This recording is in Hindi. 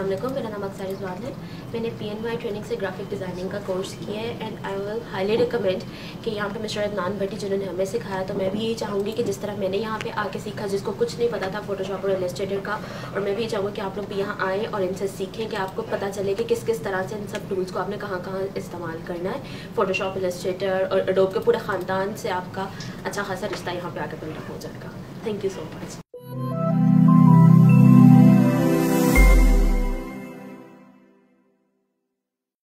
वालेकुम, मेरा नाम अक्सर रिजवान है। मैंने PNY ट्रेनिंग से ग्राफिक डिज़ाइनिंग का कोर्स किया है and I will highly recommend कि यहाँ पे मिस्टर अदनान भट्टी जिन्होंने हमें सिखाया, तो मैं भी यही चाहूँगी कि जिस तरह मैंने यहाँ पे आके सीखा, जिसको कुछ नहीं पता था फोटोशॉप और इलस्ट्रेटर का, और मैं भी चाहूँगी कि आप लोग भी यहाँ आएँ और इनसे सीखें कि आपको पता चले कि किस किस तरह से इन सब टूल्स को आपने कहाँ कहाँ इस्तेमाल करना है। फोटोशॉप, इलस्ट्रेटर और एडोब के पूरे ख़ानदान से आपका अच्छा खासा रिश्ता यहाँ पर आके बिल्डअप हो जाएगा। Thank you so much.